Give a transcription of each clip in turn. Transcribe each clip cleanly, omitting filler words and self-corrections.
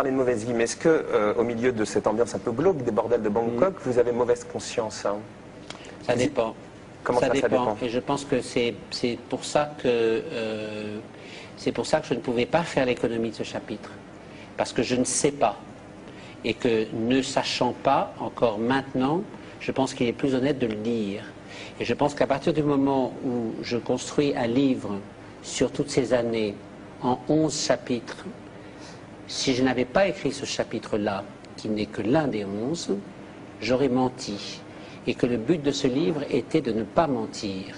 parlez de mauvaise vie, mais est-ce que, au milieu de cette ambiance un peu glauque des bordels de Bangkok, vous avez mauvaise conscience, hein? Ça dépend. Comment ça dépend? Et je pense que c'est pour ça que je ne pouvais pas faire l'économie de ce chapitre, parce que je ne sais pas, et que ne sachant pas encore maintenant, je pense qu'il est plus honnête de le dire. Et je pense qu'à partir du moment où je construis un livre sur toutes ces années en 11 chapitres, si je n'avais pas écrit ce chapitre-là, qui n'est que l'un des 11, j'aurais menti. Et que le but de ce livre était de ne pas mentir.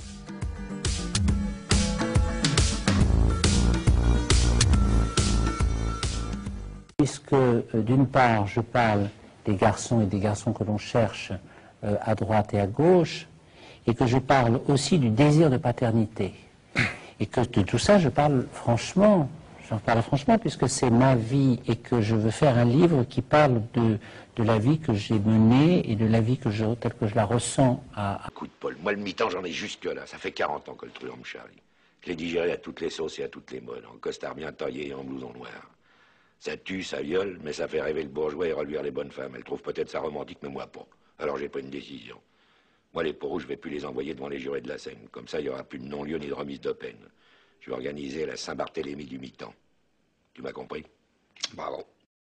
Puisque, d'une part, je parle des garçons et des garçons que l'on cherche à droite et à gauche, et que je parle aussi du désir de paternité. Et que de tout ça, je parle franchement. J'en parle franchement puisque c'est ma vie et que je veux faire un livre qui parle de la vie que j'ai menée et de la vie telle que je la ressens à... Coup de Paul, moi le mi-temps j'en ai jusque là, ça fait 40 ans que le truand me charrie. Je l'ai digéré à toutes les sauces et à toutes les modes, en costard bien taillé et en blouson noir. Ça tue, ça viole, mais ça fait rêver le bourgeois et reluire les bonnes femmes. Elle trouve peut-être ça romantique, mais moi pas. Alors j'ai pris une décision. Moi les peaux rouges, je vais plus les envoyer devant les jurés de la Seine. Comme ça, il n'y aura plus de non-lieu ni de remise de peine. Je vais organiser la Saint-Barthélemy du mi-temps. Tu m'as compris? Bravo.